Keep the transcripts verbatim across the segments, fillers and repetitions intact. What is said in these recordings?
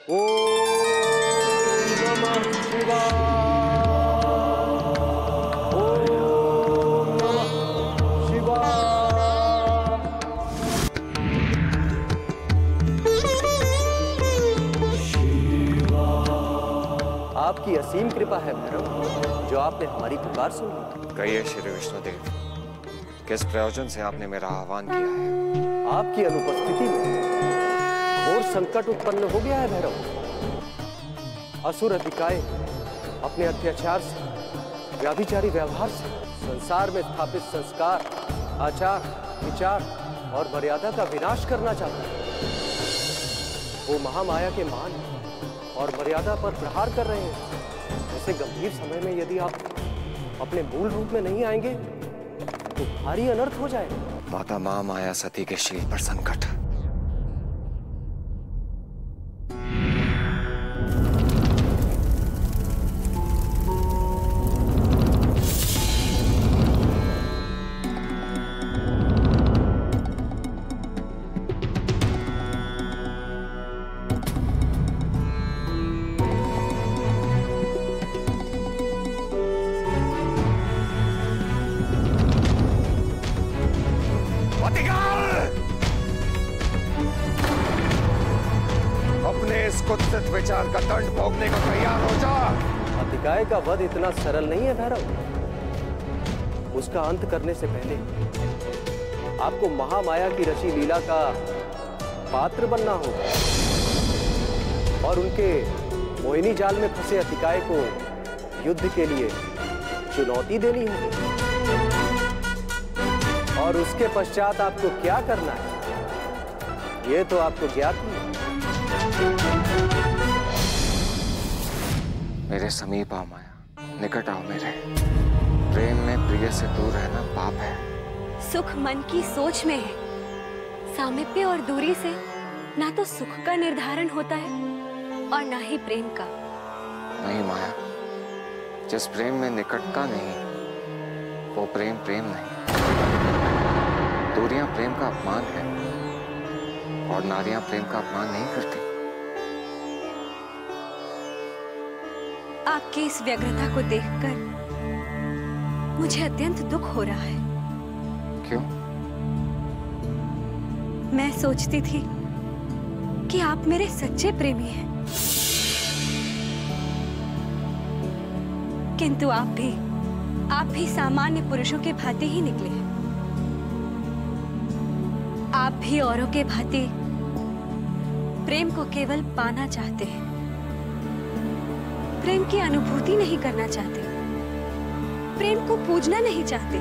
ओम नमः शिवाय। ओम नमः शिवाय। आपकी असीम कृपा है भैरव, जो आपने हमारी पुकार सुनी। कहिए श्री विष्णुदेव, किस प्रयोजन से आपने मेरा आह्वान किया है? आपकी अनुपस्थिति में घोर संकट उत्पन्न हो गया है भैरव। असुर अधिकाय अपने अत्याचार से, व्याभिचारी व्यवहार से संसार में स्थापित संस्कार, आचार, विचार और मर्यादा का विनाश करना चाहता है। वो महामाया के मान और मर्यादा पर प्रहार कर रहे हैं। ऐसे गंभीर समय में यदि आप अपने मूल रूप में नहीं आएंगे तो भारी अनर्थ हो जाएगा। माता मां माया सती के शील पर संकट। कुत्सित विचार का दंड भोगने को तैयार हो जा। अतिकाय का वध इतना सरल नहीं है भैरव। उसका अंत करने से पहले आपको महामाया की रची लीला का पात्र बनना होगा और उनके मोहिनी जाल में फंसे अतिकाय को युद्ध के लिए चुनौती देनी होगी। और उसके पश्चात आपको क्या करना है यह तो आपको ज्ञात नहीं। मेरे समीप आओ माया, निकट आओ मेरे। प्रेम में प्रिय से दूर रहना पाप है। सुख मन की सोच में है। सामीप्य और दूरी से ना तो सुख का निर्धारण होता है और ना ही प्रेम का। नहीं माया, जिस प्रेम में निकटता नहीं वो प्रेम प्रेम नहीं। दूरियां प्रेम का अपमान है और नारियां प्रेम का अपमान नहीं करती। आपकी इस व्यग्रता को देखकर मुझे अत्यंत दुख हो रहा है। क्यों? मैं सोचती थी कि आप मेरे सच्चे प्रेमी हैं, किंतु आप भी आप भी सामान्य पुरुषों के भांति ही निकले हैं। आप भी औरों के भांति प्रेम को केवल पाना चाहते हैं, प्रेम की अनुभूति नहीं करना चाहते, प्रेम को पूजना नहीं चाहते।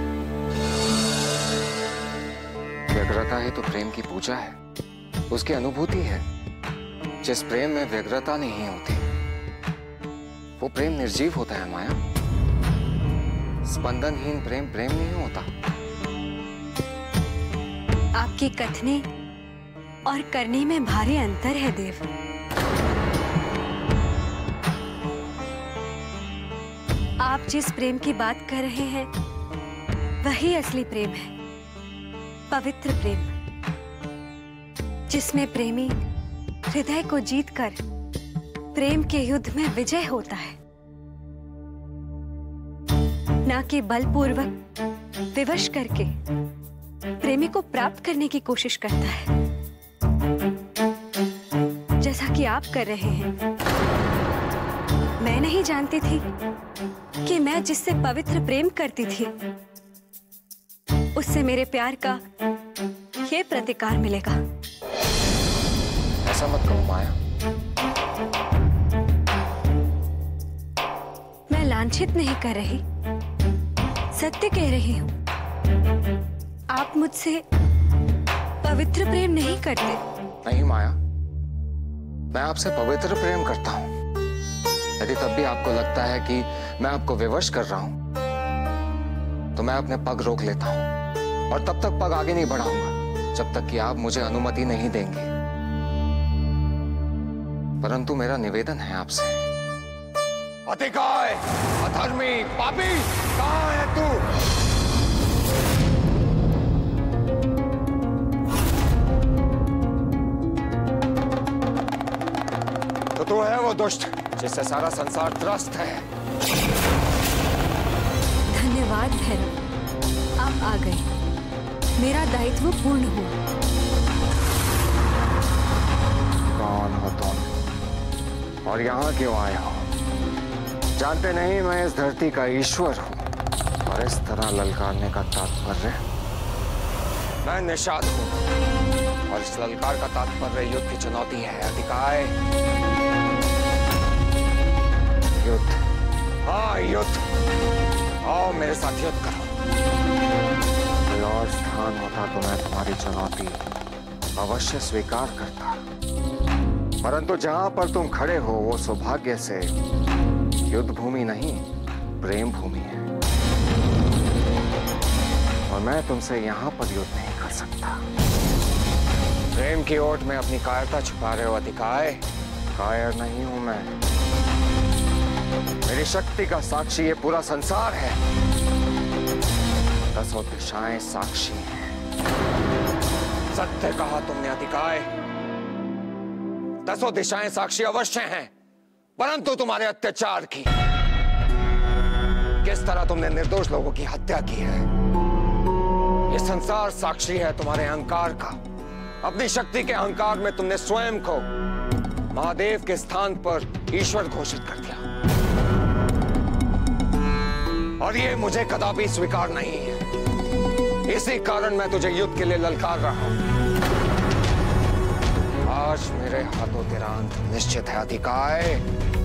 व्यग्रता ही तो प्रेम की पूजा है, उसकी अनुभूति है। जिस प्रेम में व्यग्रता नहीं होती वो प्रेम निर्जीव होता है माया। स्पंदनहीन प्रेम प्रेम नहीं होता। आपकी कथने और करने में भारी अंतर है देव। आप जिस प्रेम की बात कर रहे हैं वही असली प्रेम है, पवित्र प्रेम, जिसमें प्रेमी हृदय को जीतकर प्रेम के युद्ध में विजय होता है, ना कि बलपूर्वक विवश करके प्रेमी को प्राप्त करने की कोशिश करता है, जैसा कि आप कर रहे हैं। मैं नहीं जानती थी कि मैं जिससे पवित्र प्रेम करती थी उससे मेरे प्यार का ये प्रतिकार मिलेगा। ऐसा मत कहो माया। मैं लांछित नहीं कर रही, सत्य कह रही हूँ। आप मुझसे पवित्र प्रेम नहीं करते। नहीं माया, मैं आपसे पवित्र प्रेम करता हूँ। यदि तब भी आपको लगता है कि मैं आपको विवश कर रहा हूं तो मैं अपने पग रोक लेता हूं और तब तक पग आगे नहीं बढ़ाऊंगा जब तक कि आप मुझे अनुमति नहीं देंगे। परंतु मेरा निवेदन है आपसे। अतिकाय, अधर्मी, पापी, कहां है तू? तो तू है वो दुष्ट जिससे सारा संसार त्रस्त है। धन्यवाद भैरव, आप आ गए। मेरा दायित्व पूर्ण हुआ। कौन हो तुम और यहाँ क्यों आए हो? जानते नहीं मैं इस धरती का ईश्वर हूँ और इस तरह ललकारने का तात्पर्य, मैं निषाद हूँ और इस ललकार का तात्पर्य युद्ध की चुनौती है। अधिकाय, युद्ध, हाँ युद्ध, आओ मेरे साथ युद्ध करो। कोई और स्थान होता तो मैं तुम्हारी चुनौती अवश्य स्वीकार करता, परंतु जहां पर तुम खड़े हो वो सौभाग्य से युद्ध भूमि नहीं, प्रेम भूमि है और मैं तुमसे यहां पर युद्ध नहीं कर सकता। प्रेम की ओट में अपनी कायरता छुपा रहे हो अधिकाय। कायर नहीं हूं मैं, मेरी शक्ति का साक्षी ये पूरा संसार है। दसों दिशाएं साक्षी हैं। सत्य कहा तुमने अधिकाय, दसों दिशाएं साक्षी अवश्य हैं, परंतु तुम्हारे अत्याचार की, किस तरह तुमने निर्दोष लोगों की हत्या की है, ये संसार साक्षी है तुम्हारे अहंकार का। अपनी शक्ति के अहंकार में तुमने स्वयं को महादेव के स्थान पर ईश्वर घोषित कर दिया और ये मुझे कदापि स्वीकार नहीं है। इसी कारण मैं तुझे युद्ध के लिए ललकार रहा हूं। आज मेरे हाथों तेरा अंत निश्चित है अधिकाय।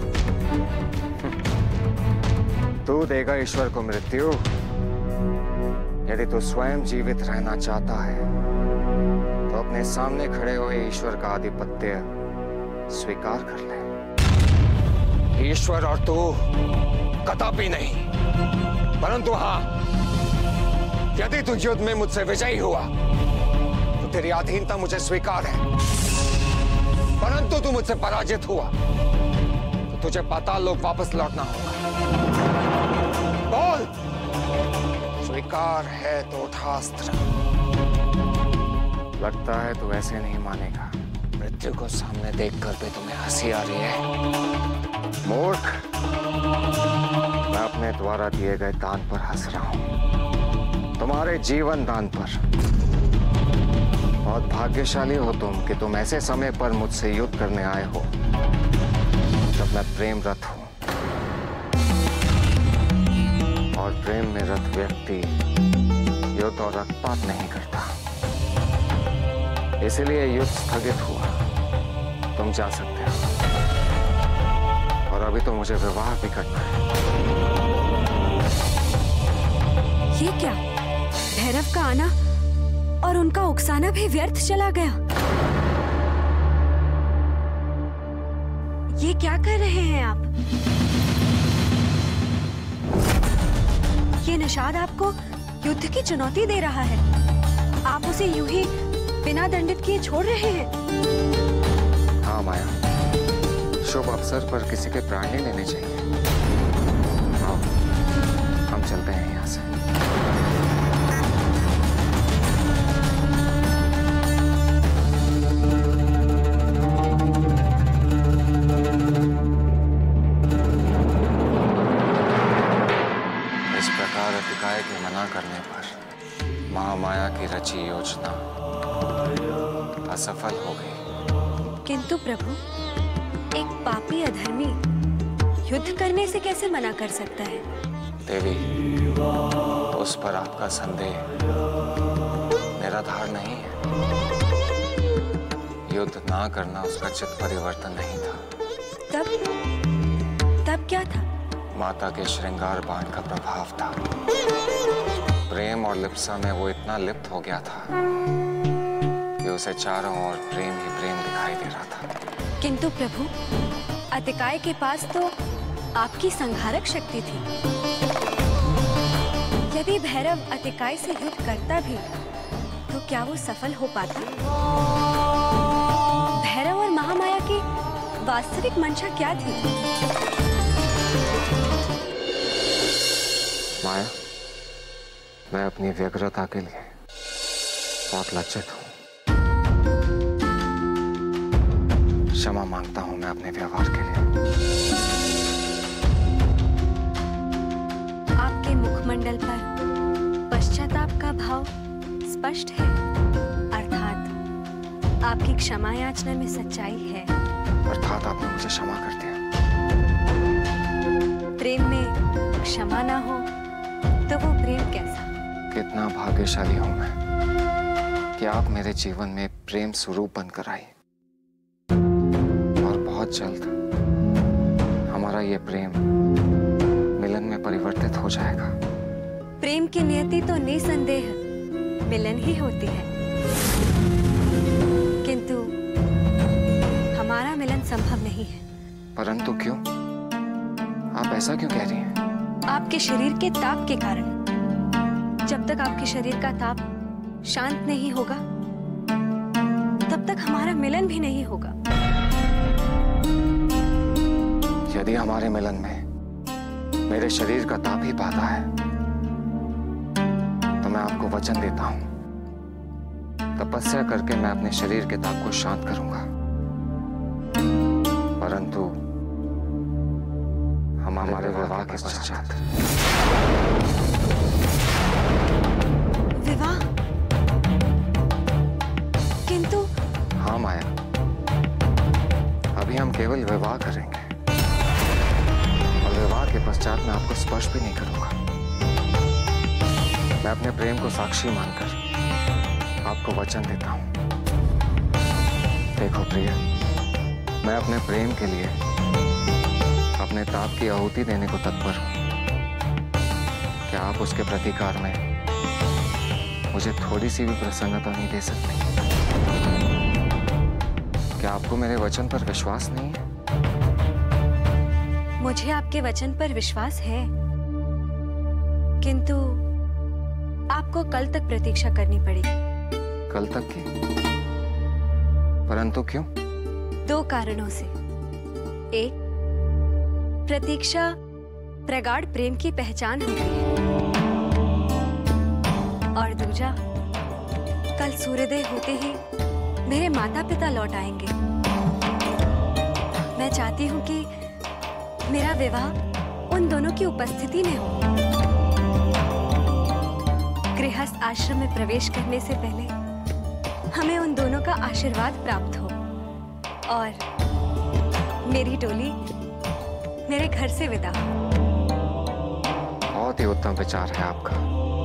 तू देगा ईश्वर को मृत्यु। यदि तू स्वयं जीवित रहना चाहता है तो अपने सामने खड़े हुए ईश्वर का आधिपत्य स्वीकार कर ले। ईश्वर और तू कदापि नहीं, परंतु हाँ, यदि तू युद्ध में मुझसे विजयी हुआ तो तेरी अधीनता मुझे स्वीकार है, परंतु तू मुझसे पराजित हुआ तो तुझे पाताल लोक वापस लौटना होगा। बोल, स्वीकार है तो उठा अस्त्र। लगता है तू ऐसे नहीं मानेगा। मृत्यु को सामने देखकर भी तुम्हें हंसी आ रही है। मूर्ख, मैं अपने द्वारा दिए गए दान पर हंस रहा हूं, तुम्हारे जीवन दान पर। बहुत भाग्यशाली हो तुम कि तुम ऐसे समय पर मुझसे युद्ध करने आए हो जब मैं प्रेम रत हूं, और प्रेम में रत व्यक्ति युद्ध और रक्तपात नहीं करता। इसलिए युद्ध स्थगित हुआ। तुम जा सकते हो और अभी तो मुझे विवाह भी करना है। ये क्या? भैरव का आना और उनका उकसाना भी व्यर्थ चला गया। ये क्या कर रहे हैं आप? ये निषाद आपको युद्ध की चुनौती दे रहा है। आप उसे यूं ही बिना दंडित किए छोड़ रहे हैं। हाँ माया, शुभ अवसर पर किसी के प्राण नहीं लेने चाहिए। आओ, हम चलते हैं यहाँ से। इस प्रकार अधिकाय के मना करने पर महामाया की रची योजना असफल हो गई। किंतु प्रभु, एक पापी अधर्मी युद्ध करने से कैसे मना कर सकता है? देवी, उस पर आपका संदेह निराधार नहीं है। युद्ध ना करना उसका चित्त परिवर्तन नहीं था। तब तब क्या था? माता के श्रृंगार बाण का प्रभाव था। प्रेम और लिप्सा में वो इतना लिप्त हो गया था कि उसे चारों ओर प्रेम ही प्रेम दिखाई दे रहा था। किंतु प्रभु, अतिकाय के पास तो आपकी संहारक शक्ति थी। यदि भैरव अतिकाय से युद्ध करता भी तो क्या वो सफल हो पाता? भैरव और महामाया की वास्तविक मंशा क्या थी? माया, मैं अपनी व्यग्रता के लिए बहुत लज्जित हूं। क्षमा मांगता हूं मैं अपने व्यवहार के लिए। आपके मुखमंडल पर पश्चाताप का भाव स्पष्ट है, अर्थात आपकी क्षमा याचना में सच्चाई है। अर्थात आपने मुझे क्षमा कर दिया। प्रेम में क्षमा ना हो तो वो प्रेम कैसा? कितना भाग्यशाली हूं मैं कि आप मेरे जीवन में प्रेम स्वरूप बनकर आई, और बहुत जल्द हमारा ये प्रेम मिलन में परिवर्तित हो जाएगा। प्रेम की नियति तो निसंदेह मिलन ही होती है, किंतु हमारा मिलन संभव नहीं है। परंतु क्यों? आप ऐसा क्यों कह रही हैं? आपके शरीर के ताप के कारण। जब तक आपके शरीर का ताप शांत नहीं होगा, तब तक हमारा मिलन भी नहीं होगा। यदि हमारे मिलन में मेरे शरीर का ताप ही बाधा है, तो मैं आपको वचन देता हूं, तपस्या करके मैं अपने शरीर के ताप को शांत करूंगा। परंतु हम हमारे विवाह के पश्चात। विवाह? किंतु हाँ माया, अभी हम केवल विवाह करेंगे, और विवाह के पश्चात मैं आपको स्पर्श भी नहीं करूंगा। मैं अपने प्रेम को साक्षी मानकर आपको वचन देता हूं। देखो प्रिय, मैं अपने प्रेम के लिए अपने ताप की आहुति देने को तत्पर हूं। क्या आप उसके प्रतिकार में मुझे थोड़ी सी भी प्रसन्नता नहीं दे सकते? क्या आपको मेरे वचन पर विश्वास नहीं है? मुझे आपके वचन पर विश्वास है, किंतु आपको कल तक प्रतीक्षा करनी पड़ेगी। कल तक की? परंतु क्यों? दो कारणों से। एक, प्रतीक्षा प्रगाढ़ प्रेम की पहचान होती है, और दूजा, कल सूर्योदय होते ही मेरे माता पिता लौट आएंगे। मैं चाहती हूँ कि मेरा विवाह उन दोनों की उपस्थिति में हो। गृहस्थ आश्रम में प्रवेश करने से पहले हमें उन दोनों का आशीर्वाद प्राप्त हो, और मेरी डोली मेरे घर से विदा हो। बहुत ही उत्तम विचार है आपका।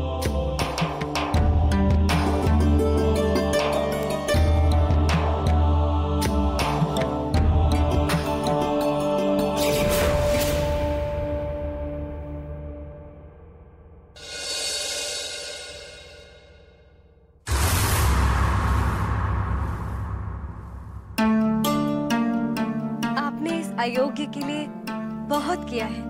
आपने इस अयोग्य के लिए बहुत किया है।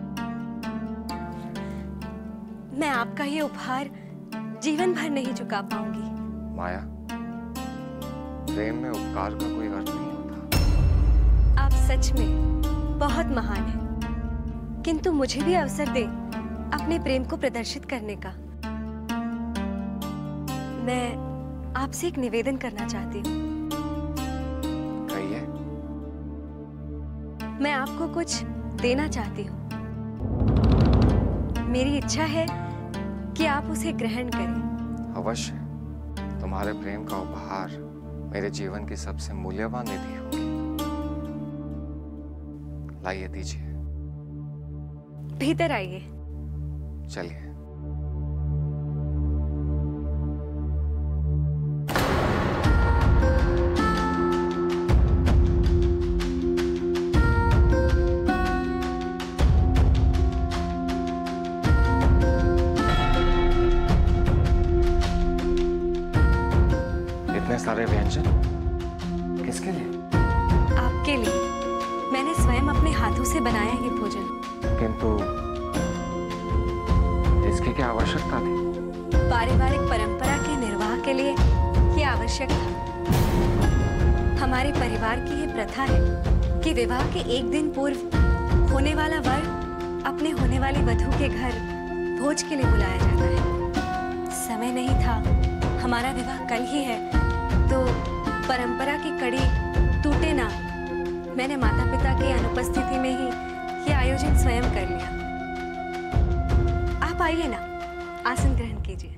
मैं आपका ये उपहार जीवन भर नहीं चुका पाऊंगी। माया, प्रेम में उपकार का कोई अर्थ नहीं होता। आप सच में बहुत महान हैं, किंतु मुझे भी अवसर दें अपने प्रेम को प्रदर्शित करने का। मैं आपसे एक निवेदन करना चाहती हूँ। कहिए। मैं आपको कुछ देना चाहती हूँ। मेरी इच्छा है कि आप उसे ग्रहण करें। अवश्य। तुम्हारे प्रेम का उपहार मेरे जीवन की सबसे मूल्यवान निधि होगी। लाइए, दीजिए। भीतर आइए। चलिए। सारे व्यंजन किसके लिए? आपके लिए। मैंने स्वयं अपने हाथों से बनाया ये भोजन। किंतु इसकी क्या आवश्यकता थी? पारिवारिक परंपरा के निर्वाह के लिए ये आवश्यक था। हमारे परिवार की ये प्रथा है कि विवाह के एक दिन पूर्व होने वाला वर अपने होने वाली वधू के घर भोज के लिए बुलाया जाता है। समय नहीं था, हमारा विवाह कल ही है, तो परंपरा की कड़ी टूटे ना मैंने माता पिता की अनुपस्थिति में ही ये आयोजन स्वयं कर लिया। आप आइए ना, आसन ग्रहण कीजिए।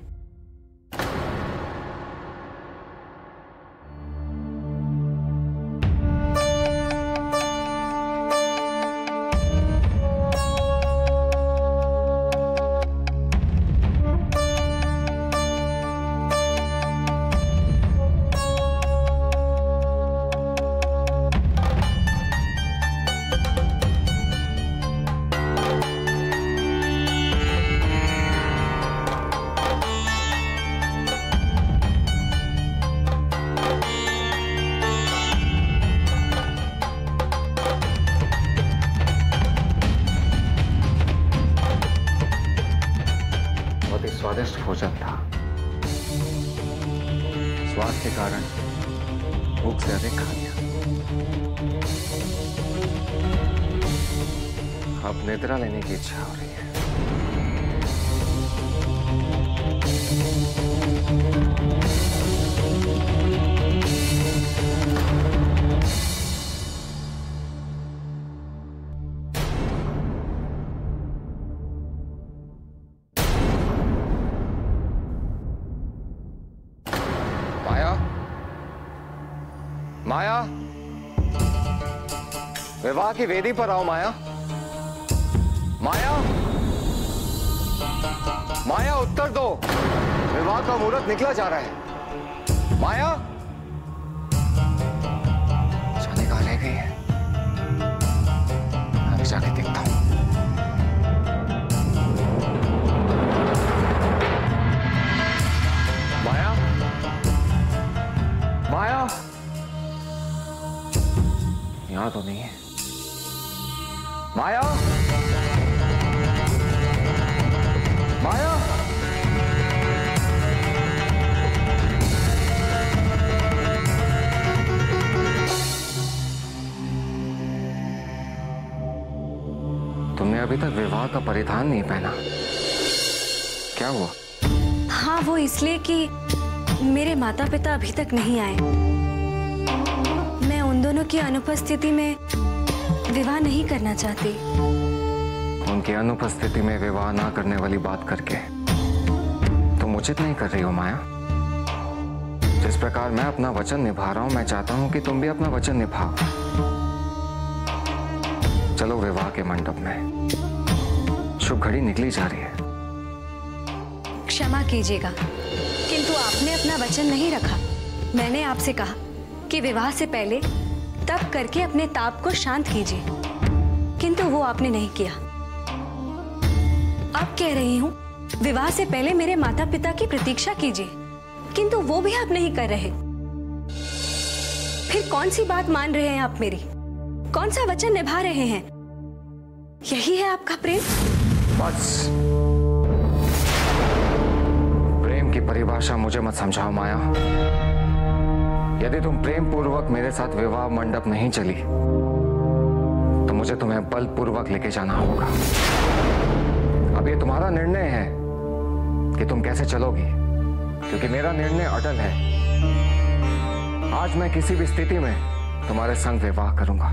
स्वादिष्ट भोजन था। स्वाद के कारण भूख से अधिक खा लिया। अब निद्रा लेने की इच्छा हो रही है। माया, विवाह की वेदी पर आओ। माया, माया, माया उत्तर दो। विवाह का मुहूर्त निकला जा रहा है। माया, जाने कहाँ रह गई है? अभी जाके देखता हूं। माया, माया, यहां तो नहीं है। माया, माया, तुमने अभी तक विवाह का परिधान नहीं पहना, क्या हुआ? हाँ, वो इसलिए कि मेरे माता पिता अभी तक नहीं आए। मैं उन दोनों की अनुपस्थिति में विवाह नहीं करना चाहती। उनकी अनुपस्थिति में विवाह ना करने वाली बात करके तुम उचित नहीं कर रही हो माया। जिस प्रकार मैं अपना वचन निभा रहा हूं, मैं चाहता हूं कि तुम भी अपना वचन निभाओ। चलो विवाह के मंडप में, शुभ घड़ी निकली जा रही है। क्षमा कीजिएगा, किंतु आपने अपना वचन नहीं रखा। मैंने आपसे कहा कि विवाह से पहले तप करके अपने ताप को शांत कीजिए, किंतु वो आपने नहीं किया। अब कह रही हूँ विवाह से पहले मेरे माता पिता की प्रतीक्षा कीजिए, किंतु वो भी आप नहीं कर रहे। फिर कौन सी बात मान रहे हैं आप मेरी? कौन सा वचन निभा रहे हैं? यही है आपका प्रेम? बस, प्रेम की परिभाषा मुझे मत समझाओ माया। यदि तुम प्रेम पूर्वक मेरे साथ विवाह मंडप नहीं चली तो मुझे तुम्हें बलपूर्वक लेके जाना होगा। अब ये तुम्हारा निर्णय है कि तुम कैसे चलोगी, क्योंकि मेरा निर्णय अटल है। आज मैं किसी भी स्थिति में तुम्हारे संग विवाह करूंगा।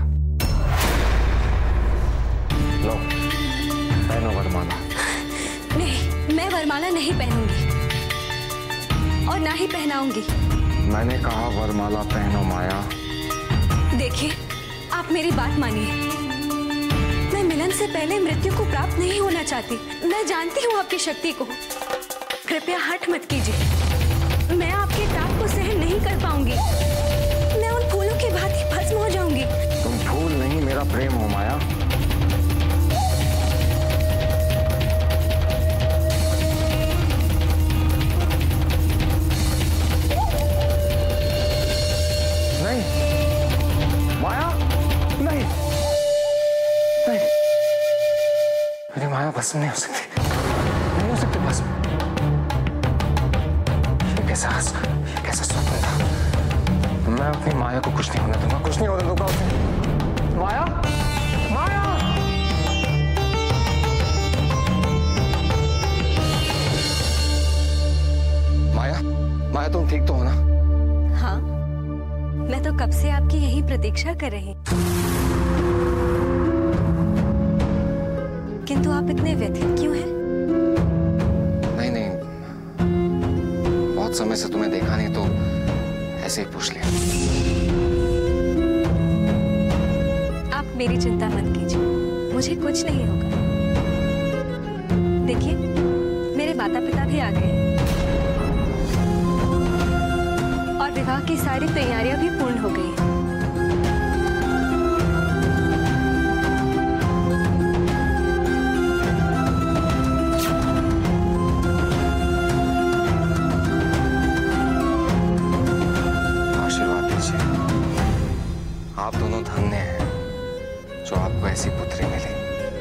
लो, पहनो वरमाला। नहीं, मैं वरमाला नहीं पहनूंगी और ना ही पहनाऊंगी। मैंने कहा वरमाला पहनो माया। देखिए, आप मेरी बात मानिए। मैं मिलन से पहले मृत्यु को प्राप्त नहीं होना चाहती। मैं जानती हूँ आपकी शक्ति को। कृपया हठ मत कीजिए। मैं आपके ताप को सहन नहीं कर पाऊंगी। मैं उन फूलों की भांति भस्म हो जाऊंगी। तुम फूल नहीं, मेरा प्रेम हो माया। भस्म नहीं हो सकती, नहीं हो सकती भस्म। ये कैसा ये कैसा स्वप्न था? मैं अपनी माया को कुछ नहीं होने दूंगा, कुछ नहीं होने दूंगा उसे। माया, माया, माया, माया तुम ठीक तो हो ना? हाँ, मैं तो कब से आपकी यही प्रतीक्षा कर रही हूँ। किंतु आप इतने व्यथित क्यों हैं? नहीं नहीं, बहुत समय से तुम्हें देखा नहीं तो ऐसे ही पूछ लिया। आप मेरी चिंता मत कीजिए, मुझे कुछ नहीं होगा। देखिए, मेरे माता पिता भी आ गए हैं और विवाह की सारी तैयारियां भी पूर्ण हो गई हैं। आप दोनों धन्य हैं जो आपको ऐसी पुत्री मिली।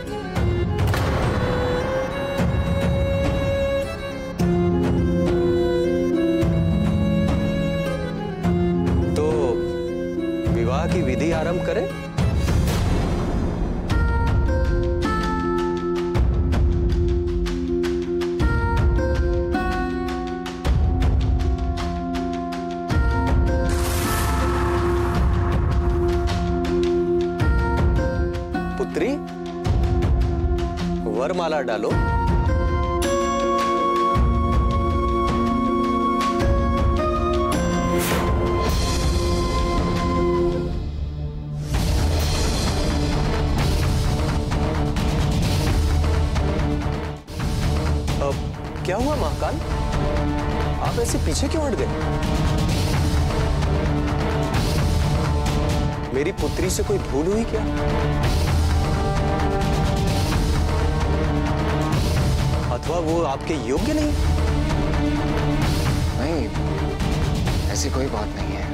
तो विवाह की विधि आरंभ करें? पुत्री, वरमाला डालो। अब क्या हुआ महाकाल? आप ऐसे पीछे क्यों हट गए? मेरी पुत्री से कोई भूल हुई क्या? अथवा वो आपके योग्य नहीं? नहीं, ऐसी कोई बात नहीं है।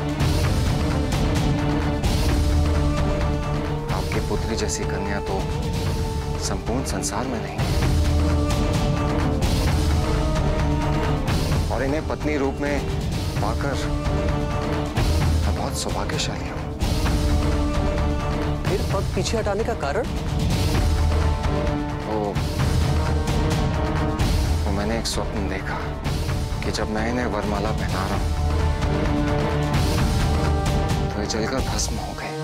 आपकी पुत्री जैसी कन्या तो संपूर्ण संसार में नहीं है। और इन्हें पत्नी रूप में पाकर मैं बहुत सौभाग्यशाली हूं। फिर पग पीछे हटाने का कारण? वो, वो मैंने एक स्वप्न देखा कि जब मैं इन्हें वरमाला पहना रहा हूं तो ये जलकर भस्म हो गए।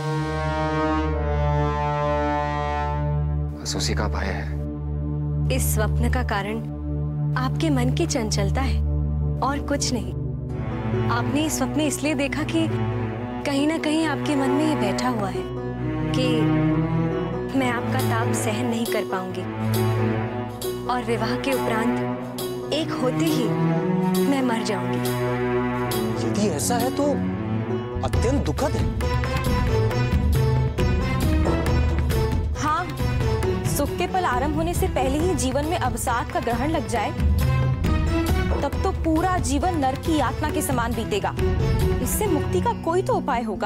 बस उसी का भय है। इस स्वप्न का कारण आपके मन की चंचलता है और कुछ नहीं। आपने ये स्वप्न इसलिए देखा कि कहीं ना कहीं आपके मन में ये बैठा हुआ है कि मैं आपका ताप सहन नहीं कर पाऊंगी और विवाह के उपरांत एक होते ही मैं मर जाऊंगी। यदि ऐसा है तो अत्यंत दुखद है। हाँ, सुख के पल आरंभ होने से पहले ही जीवन में अवसाद का ग्रहण लग जाए तब तो पूरा जीवन नरक की यातना के समान बीतेगा। इससे मुक्ति का कोई तो उपाय होगा।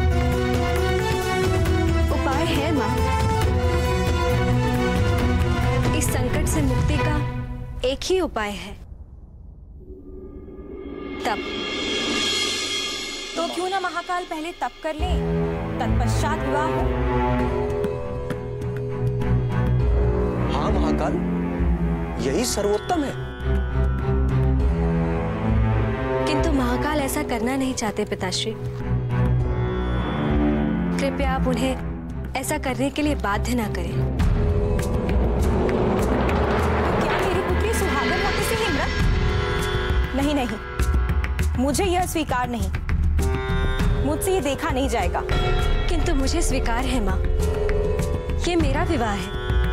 उपाय है माँ। इस संकट से मुक्ति का एक ही उपाय है, तप। तो क्यों ना महाकाल पहले तप कर लें, तत्पश्चात विवाह हो। हाँ महाकाल, यही सर्वोत्तम है। किंतु महाकाल ऐसा करना नहीं चाहते पिताश्री। कृपया आप उन्हें ऐसा करने के लिए बाध्य ना करें। क्या मेरी पुत्री सुहागन होते से ही मृत? नहीं नहीं, मुझे यह स्वीकार नहीं। मुझसे ये देखा नहीं जाएगा। किंतु मुझे स्वीकार है माँ, ये मेरा विवाह है।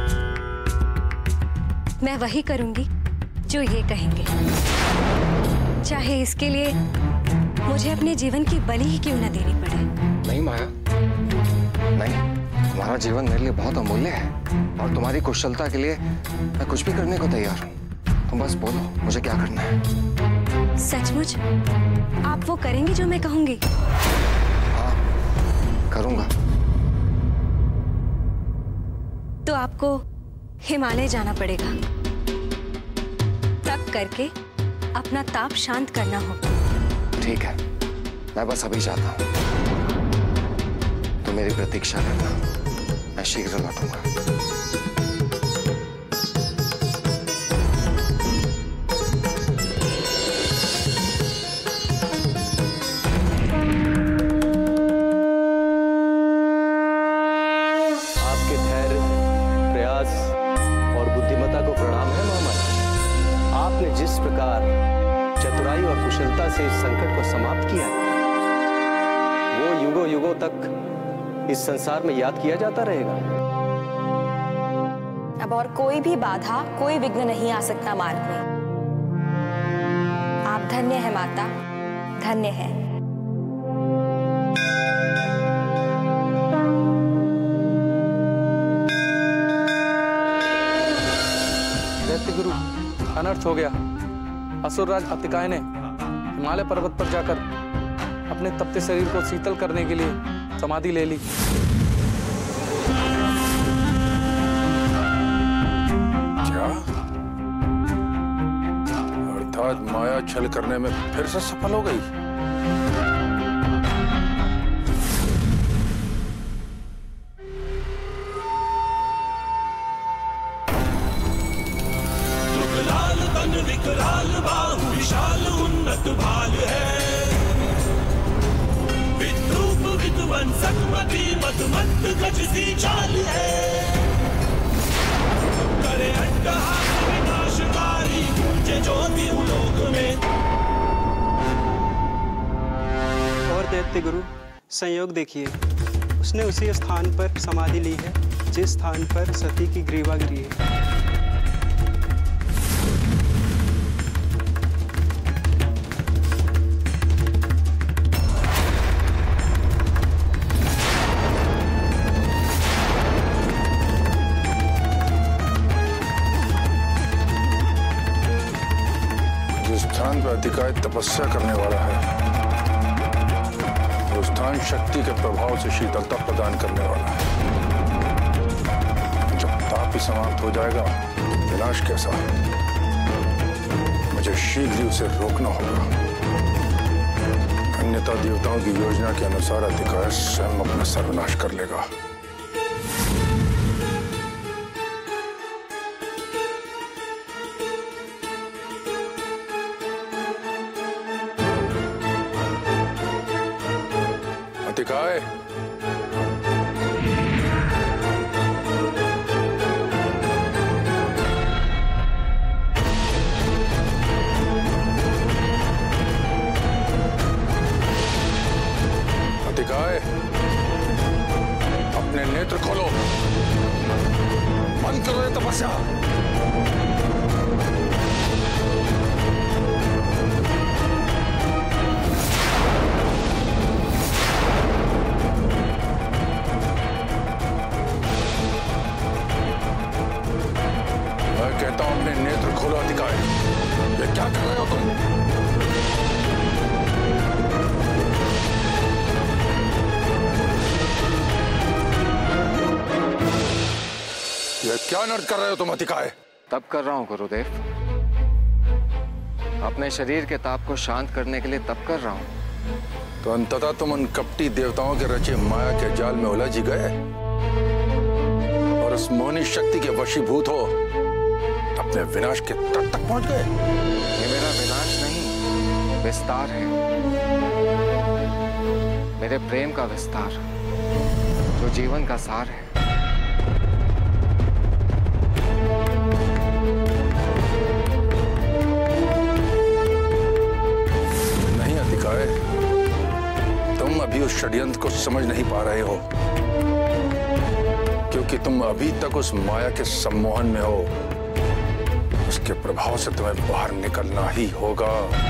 मैं वही करूंगी जो ये कहेंगे, चाहे इसके लिए मुझे अपने जीवन की बलि ही क्यों न देनी पड़े। नहीं माया, नहीं, तुम्हारा जीवन मेरे लिए बहुत अमूल्य है और तुम्हारी कुशलता के लिए मैं कुछ भी करने को तैयार हूँ। तुम बस बोलो मुझे क्या करना है। सचमुच आप वो करेंगे जो मैं कहूंगी? हाँ, करूंगा। तो आपको हिमालय जाना पड़ेगा। तप करके अपना ताप शांत करना होगा। ठीक है, मैं बस अभी जाता हूँ। तो मेरी प्रतीक्षा करना, मैं शीघ्र लौटूंगा। आपके धैर्य, प्रयास प्रणाम है महामना। आपने जिस प्रकार चतुराई और कुशलता से इस संकट को समाप्त किया, वो युगों युगों तक इस संसार में याद किया जाता रहेगा। अब और कोई भी बाधा, कोई विघ्न नहीं आ सकता मार्ग में। आप धन्य है माता, धन्य है। गुरु, अनर्थ हो गया। असुरराज अतिकाय ने हिमालय पर्वत पर जाकर अपने तपते शरीर को शीतल करने के लिए समाधि ले ली। क्या? अर्थात माया छल करने में फिर से सफल हो गई। विकराल बाहु विशाल उन्नत भाल है, विद्रूप विध्वंसक मति मदमत्त गज सी चाल है, करे अट्टहास विनाशकारी गूंजे ज्योति उलोक में। और दैत्य गुरु, संयोग देखिए, उसने उसी स्थान पर समाधि ली है जिस स्थान पर सती की ग्रीवा गिरी है। स्थान पर अतिकाय तपस्या करने वाला है, वो स्थान शक्ति के प्रभाव से शीतलता प्रदान करने वाला है। जब ताप ही समाप्त हो जाएगा, विनाश कैसा? मुझे शीघ्र ही उसे रोकना होगा, अन्यथा देवताओं की योजना के अनुसार अतिकाय स्वयं अपना सर्वनाश कर लेगा। अतिकाय, अतिकाय, अपने नेत्र खोलो, बंद करो ये तपस्या। कहता हूं अपने नेत्र खोलो अतिकाय, ये क्या कर रहे हो तुम? ये क्या नर्क कर रहे हो तुम अतिकाय? तब कर रहा हूं गुरुदेव, अपने शरीर के ताप को शांत करने के लिए तब कर रहा हूं। तो अंततः तुम उन कपटी देवताओं के रचे माया के जाल में उलझ गए और उस मोहनी शक्ति के वशीभूत हो अपने विनाश के तट तक पहुंच गए। ये मेरा विनाश नहीं, विस्तार है, मेरे प्रेम का विस्तार, जो जीवन का सार है। नहीं अतिकाय, तुम अभी उस षड्यंत्र को समझ नहीं पा रहे हो, क्योंकि तुम अभी तक उस माया के सम्मोहन में हो। उसके प्रभाव से तुम्हें बाहर निकलना ही होगा।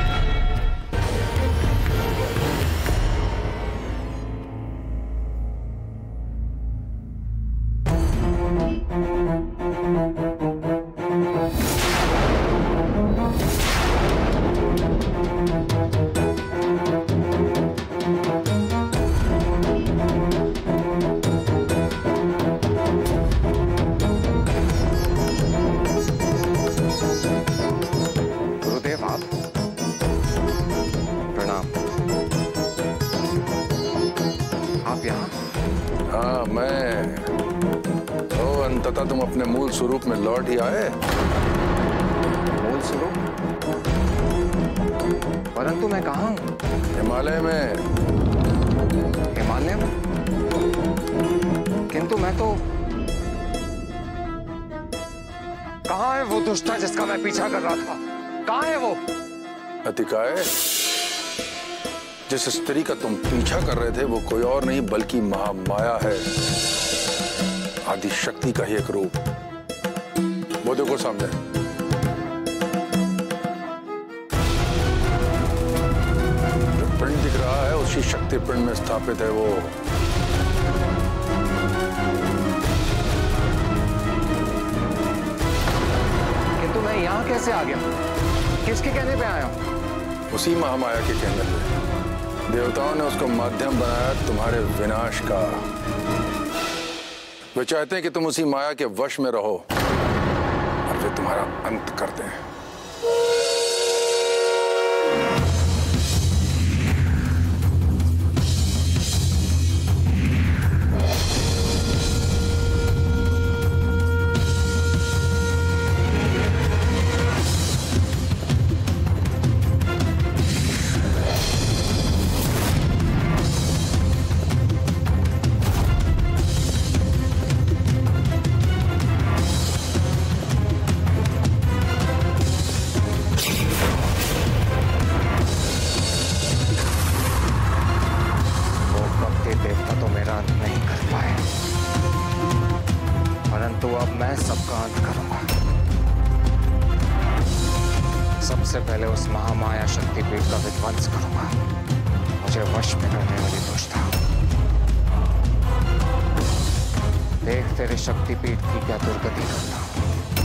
हाँ मैं तो अंततः तुम अपने मूल स्वरूप में लौट ही आए। मूल स्वरूप? परंतु मैं कहाँ हूँ? हिमालय में। हिमालय में? किंतु मैं तो कहाँ है वो दुष्टा जिसका मैं पीछा कर रहा था? कहाँ है वो? अतिकाय, जिस स्त्री का तुम पीछा कर रहे थे वो कोई और नहीं बल्कि महामाया है, आदि शक्ति का ही एक रूप। वो देखो सामने। जो पिंड दिख रहा है उसी शक्ति पिंड में स्थापित है वो। किंतु मैं यहाँ कैसे आ गया? किसके कहने पे आया हूँ? उसी महामाया के कहने पे। देवताओं ने उसको माध्यम बनाया तुम्हारे विनाश का। वे चाहते हैं कि तुम उसी माया के वश में रहो और वे तुम्हारा अंत कर दें। सबसे पहले उस महामाया शक्तिपीठ का विध्वंस करूंगा। मुझे वश में करने वाली दुष्टा, देख तेरे शक्तिपीठ की क्या दुर्गति करता हूं।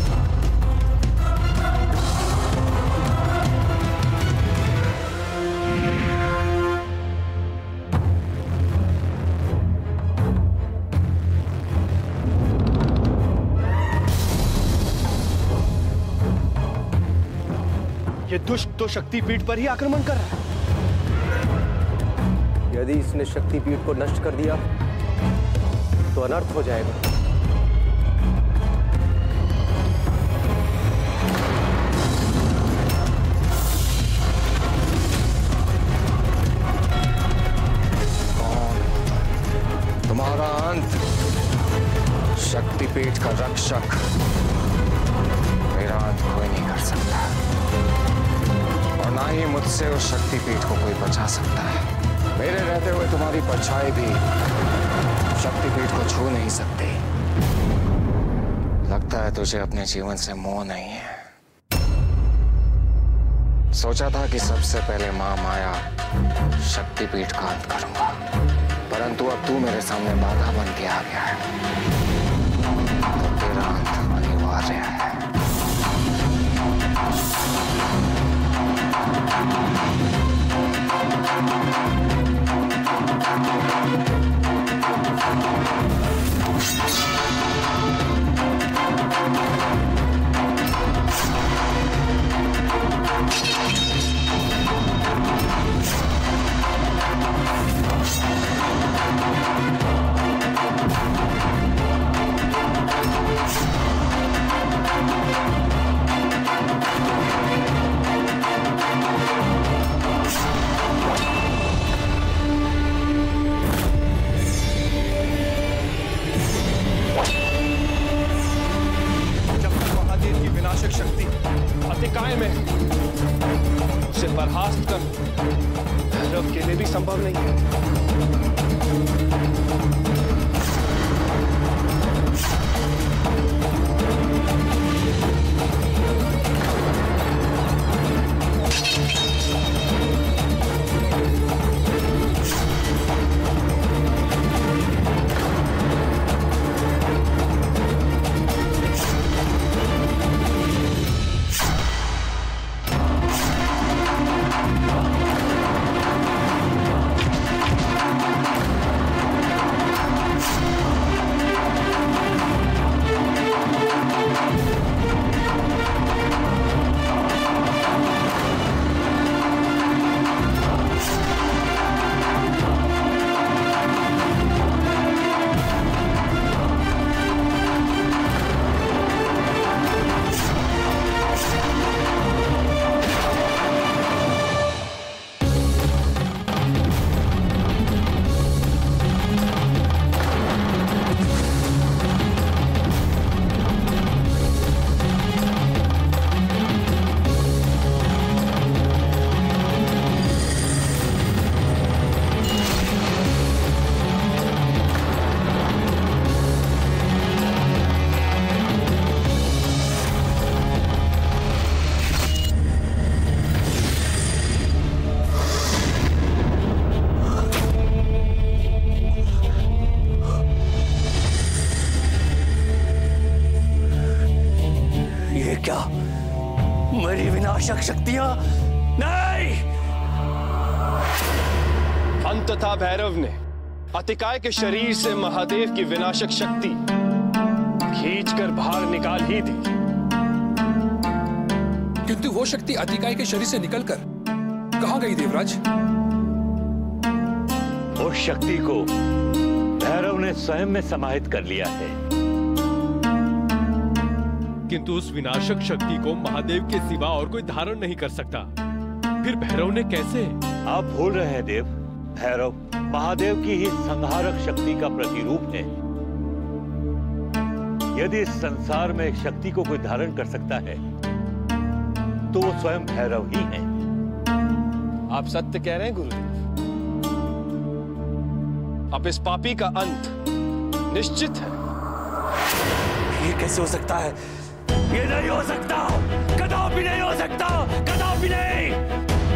ये दुष्ट तो शक्तिपीठ पर ही आक्रमण कर रहा है। यदि इसने शक्तिपीठ को नष्ट कर दिया तो अनर्थ हो जाएगा। कौन? तुम्हारा अंत। शक्तिपीठ का रक्षक मेरा अंत कोई नहीं कर सकता, और ना ही मुझसे उस शक्तिपीठ को कोई बचा सकता है। मेरे रहते हुए तुम्हारी परछाई भी शक्तिपीठ को छू नहीं सकती। लगता है तुझे अपने जीवन से मोह नहीं है। सोचा था कि सबसे पहले मां माया शक्तिपीठ का अंत करूंगा, परंतु अब तू मेरे सामने बाधा बन के आ गया है, तो तेरा अंत अनिवार्य है। शक्ति अतिकाय में उसे बर्खास्त कर भैरव के लिए भी संभव नहीं है। विनाशक शक्तियां नहीं। अंततः भैरव ने अतिकाय के शरीर से महादेव की विनाशक शक्ति खींचकर बाहर निकाल ही दी। किंतु वो शक्ति अतिकाय के शरीर से निकलकर कहां गई देवराज? उस शक्ति को भैरव ने स्वयं में समाहित कर लिया है। किंतु उस विनाशक शक्ति को महादेव के सिवा और कोई धारण नहीं कर सकता। फिर भैरव ने कैसे? आप भूल रहे हैं देव, भैरव महादेव की ही संहारक शक्ति का प्रतिरूप है। यदि इस संसार में एक शक्ति को कोई धारण कर सकता है तो वो स्वयं भैरव ही है। आप सत्य कह रहे हैं गुरुदेव। अब इस पापी का अंत निश्चित है। ये कैसे हो सकता है? ये नहीं हो सकता, कदापि नहीं हो सकता, कदापि नहीं।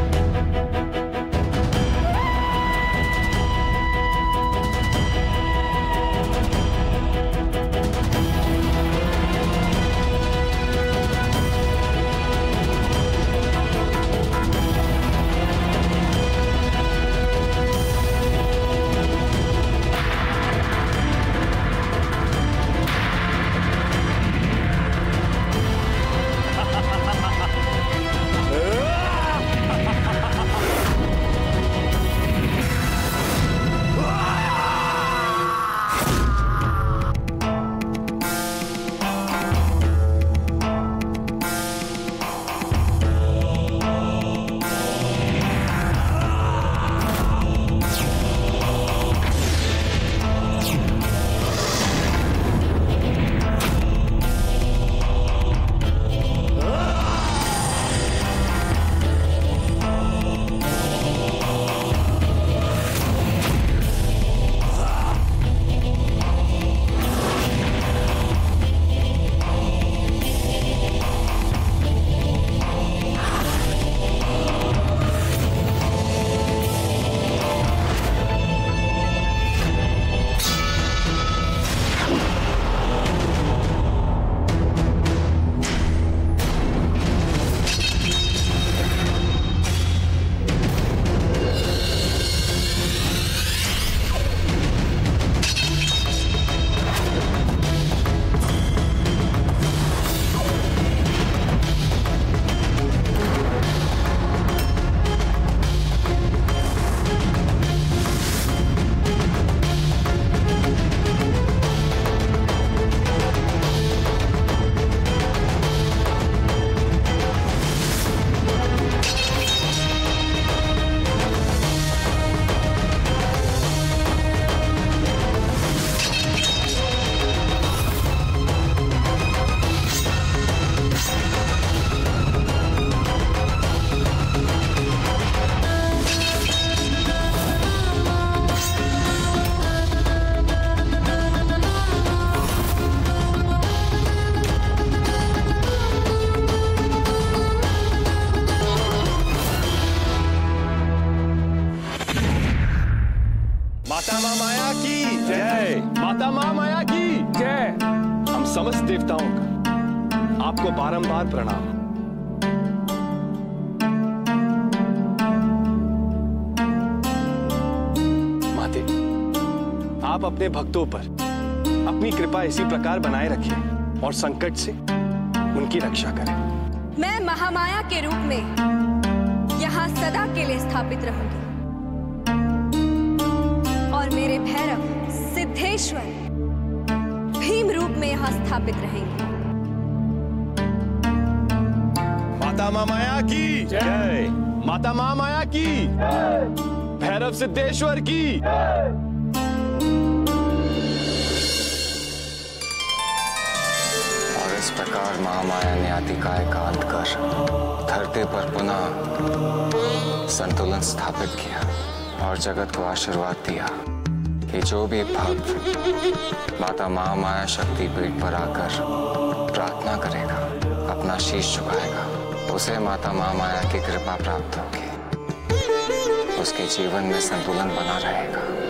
माता मां माया की जय। माता मां माया की जय। हम समस्त देवताओं का आपको बारंबार प्रणाम। माते, आप अपने भक्तों पर अपनी कृपा इसी प्रकार बनाए रखें और संकट से उनकी रक्षा करें। मैं महामाया के रूप में यहाँ सदा के लिए स्थापित रहूंगी और मेरे भैरव सिद्धेश्वर भीम रूप में यहाँ स्थापित रहेंगे। माता मां माया की जय। माता मां माया की जय। भैरव सिद्धेश्वर की और इस प्रकार महामाया ने अतिकाय का अंत कर धरती पर पुनः संतुलन स्थापित किया और जगत को आशीर्वाद दिया कि जो भी भक्त माता महामाया शक्ति पीठ पर आकर प्रार्थना करेगा, अपना शीश झुकाएगा, उसे माता महामाया की कृपा प्राप्त होगी, उसके जीवन में संतुलन बना रहेगा।